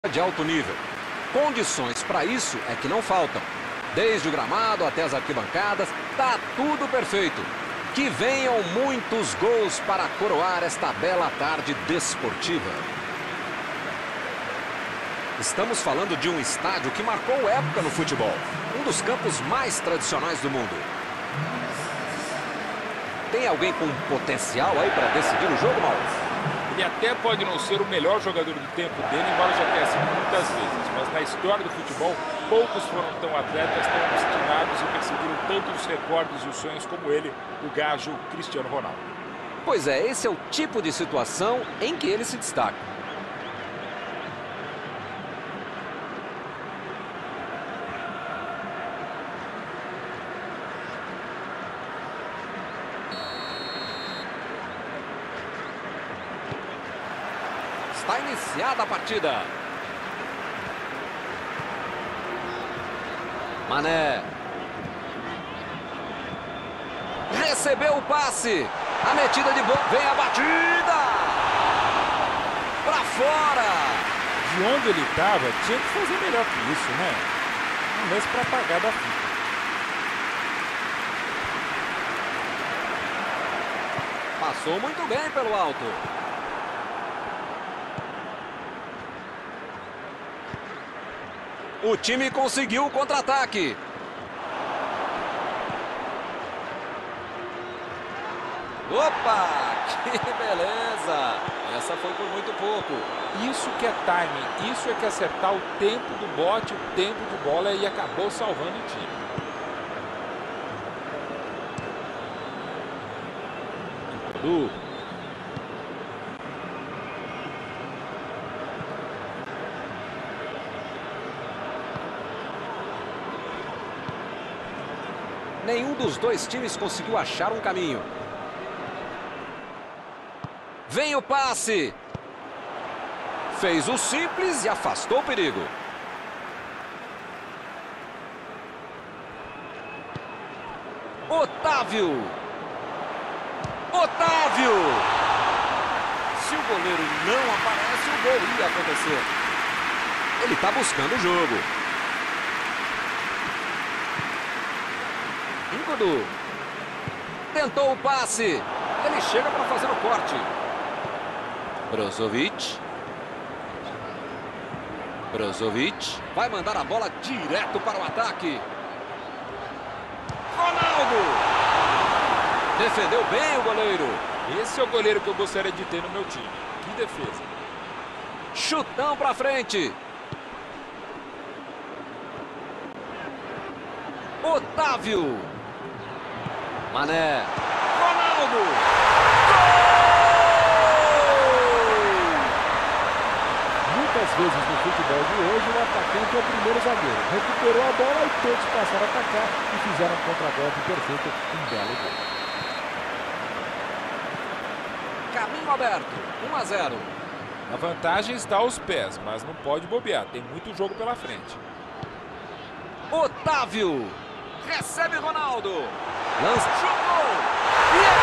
de alto nível. Condições para isso é que não faltam. Desde o gramado até as arquibancadas, tá tudo perfeito. Que venham muitos gols para coroar esta bela tarde desportiva. Estamos falando de um estádio que marcou época no futebol. Um dos campos mais tradicionais do mundo. Tem alguém com potencial aí para decidir o jogo, Maurício? Ele até pode não ser o melhor jogador do tempo dele, embora já tenha sido muitas vezes. Mas na história do futebol, poucos foram tão atletas, tão obstinados e perseguiram tanto os recordes e os sonhos como ele, o gajo Cristiano Ronaldo. Pois é, esse é o tipo de situação em que ele se destaca. Está iniciada a partida. Mané. Recebeu o passe. A metida de bola. Vem a batida. Para fora. De onde ele estava, tinha que fazer melhor que isso, né? Um mês para pagar da fita. Passou muito bem pelo alto. O time conseguiu o contra-ataque. Opa! Que beleza! Essa foi por muito pouco. Isso que é timing, isso é que é acertar o tempo do bote, o tempo de bola e acabou salvando o time. Nenhum dos dois times conseguiu achar um caminho. Vem o passe. Fez o simples e afastou o perigo. Otávio. Otávio. Se o goleiro não aparece, o gol ia acontecer. Ele está buscando o jogo. Ingodu. Tentou o passe. Ele chega para fazer o corte. Brozovic. Brozovic. Vai mandar a bola direto para o ataque. Ronaldo. Defendeu bem o goleiro. Esse é o goleiro que eu gostaria de ter no meu time. Que defesa. Chutão para frente. Otávio. Mané. Ronaldo. Gol! Muitas vezes no futebol de hoje o atacante é o primeiro zagueiro. Recuperou a bola e todos passaram a atacar e fizeram um contragolpe perfeito, um belo gol. Caminho aberto, 1-0. A vantagem está aos pés, mas não pode bobear. Tem muito jogo pela frente. Otávio. Recebe Ronaldo. Lança. Chutou. E é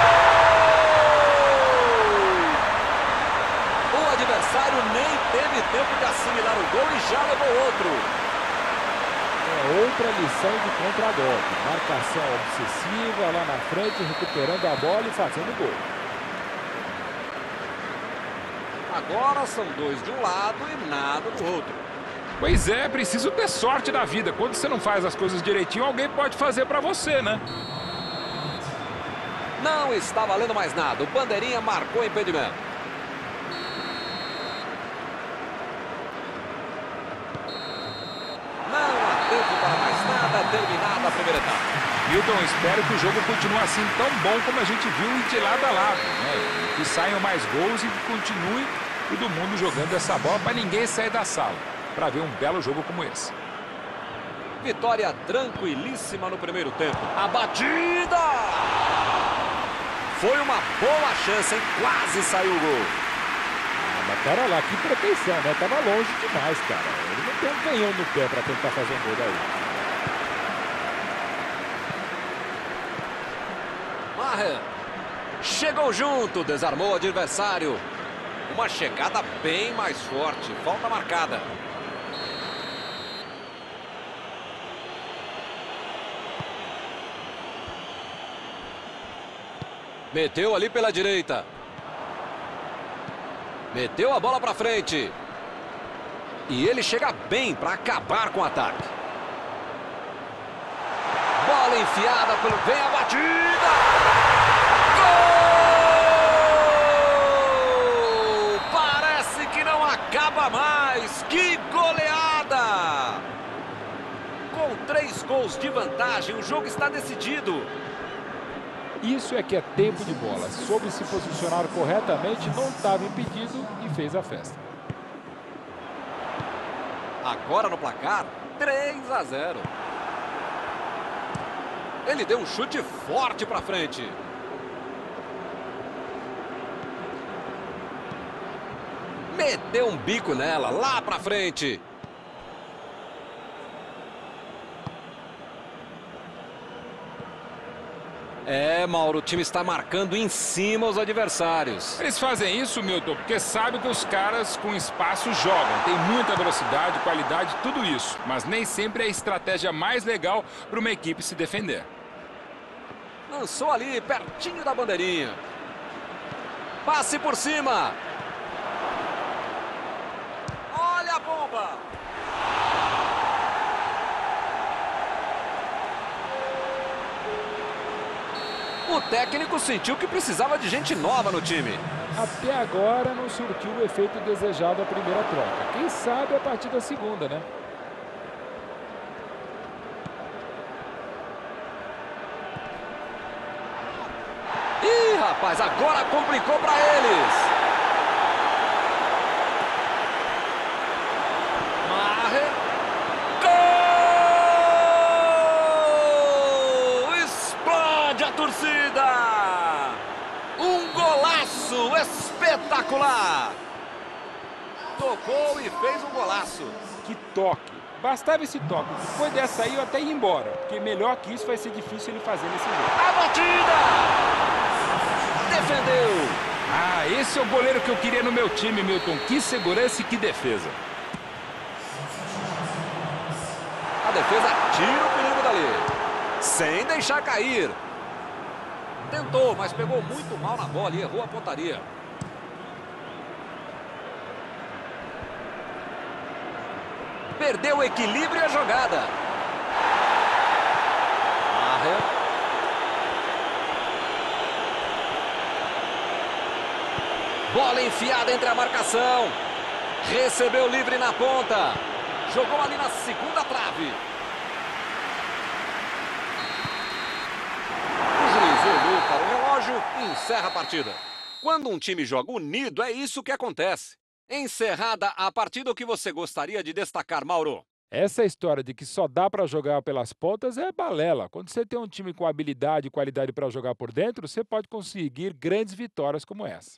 gol! O adversário nem teve tempo de assimilar o gol e já levou outro. É outra lição de contragolpe. Marcação obsessiva lá na frente, recuperando a bola e fazendo gol. Agora são dois de um lado e nada do outro. Pois é, preciso ter sorte da vida. Quando você não faz as coisas direitinho, alguém pode fazer pra você, né? Não está valendo mais nada. O bandeirinha marcou impedimento. Não há tempo para mais nada. Terminada a primeira etapa. Milton, espero que o jogo continue assim tão bom como a gente viu e de lado a lado, né? Que saiam mais gols e que continue todo mundo jogando essa bola para ninguém sair da sala, para ver um belo jogo como esse. Vitória tranquilíssima no primeiro tempo. A batida! Foi uma boa chance, hein? Quase saiu o gol. Mas pera lá, que proteção, né? Tava longe demais, cara. Ele não tem um canhão no pé para tentar fazer um gol daí. Maher. Chegou junto, desarmou o adversário. Uma chegada bem mais forte. Falta marcada. Meteu ali pela direita. Meteu a bola para frente. E ele chega bem para acabar com o ataque. Bola enfiada pelo... Vem a batida! Gol! Parece que não acaba mais. Que goleada! Com 3 gols de vantagem, o jogo está decidido. Isso é que é tempo de bola. Soube se posicionar corretamente, não estava impedido e fez a festa. Agora no placar, 3-0. Ele deu um chute forte para frente. Meteu um bico nela, lá para frente. É, Mauro, o time está marcando em cima os adversários. Eles fazem isso, Milton, porque sabem que os caras com espaço jogam. Tem muita velocidade, qualidade, tudo isso. Mas nem sempre é a estratégia mais legal para uma equipe se defender. Lançou ali, pertinho da bandeirinha. Passe por cima. Olha a bomba. O técnico sentiu que precisava de gente nova no time. Até agora não surtiu o efeito desejado a primeira troca. Quem sabe a partir da segunda, né? Ih, rapaz, agora complicou para eles. Maher. Gol! Explode a torcida! Um golaço espetacular! Tocou e fez um golaço. Que toque! Bastava esse toque. Depois dessa aí eu até ia embora, porque melhor que isso vai ser difícil ele fazer nesse jogo. A batida! Defendeu! Ah, esse é o goleiro que eu queria no meu time, Milton. Que segurança e que defesa. A defesa tira o perigo dali. Sem deixar cair. Tentou, mas pegou muito mal na bola e errou a pontaria. Perdeu o equilíbrio e a jogada. Maher. Bola enfiada entre a marcação. Recebeu livre na ponta. Jogou ali na segunda trave. O juiz olhou para o relógio e encerra a partida. Quando um time joga unido, é isso que acontece. Encerrada a partida, o que você gostaria de destacar, Mauro? Essa história de que só dá para jogar pelas pontas é balela. Quando você tem um time com habilidade e qualidade para jogar por dentro, você pode conseguir grandes vitórias como essa.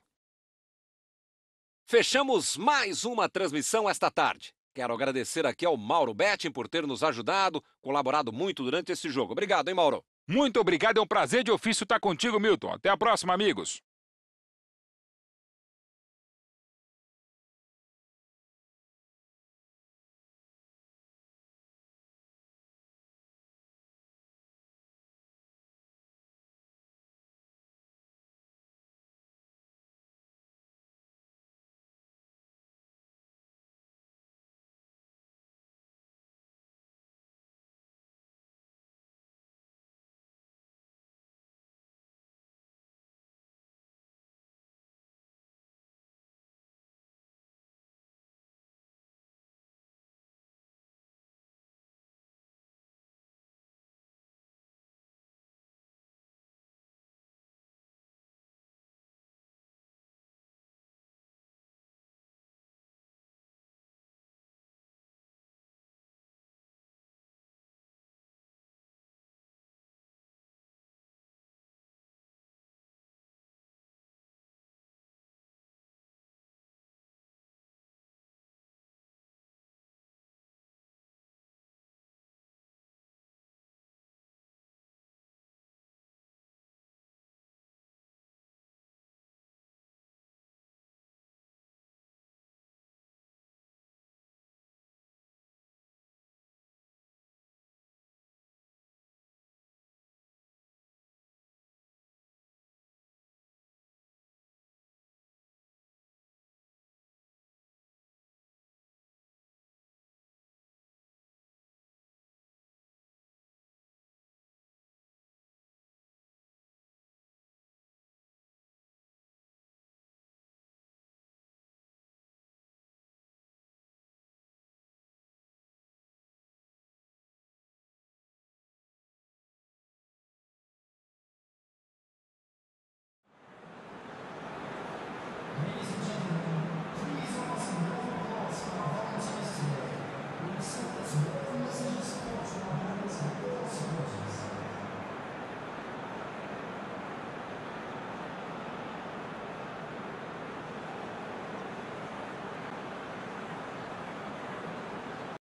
Fechamos mais uma transmissão esta tarde. Quero agradecer aqui ao Mauro Betting por ter nos ajudado, colaborado muito durante esse jogo. Obrigado, hein, Mauro? Muito obrigado, é um prazer de ofício estar contigo, Milton. Até a próxima, amigos.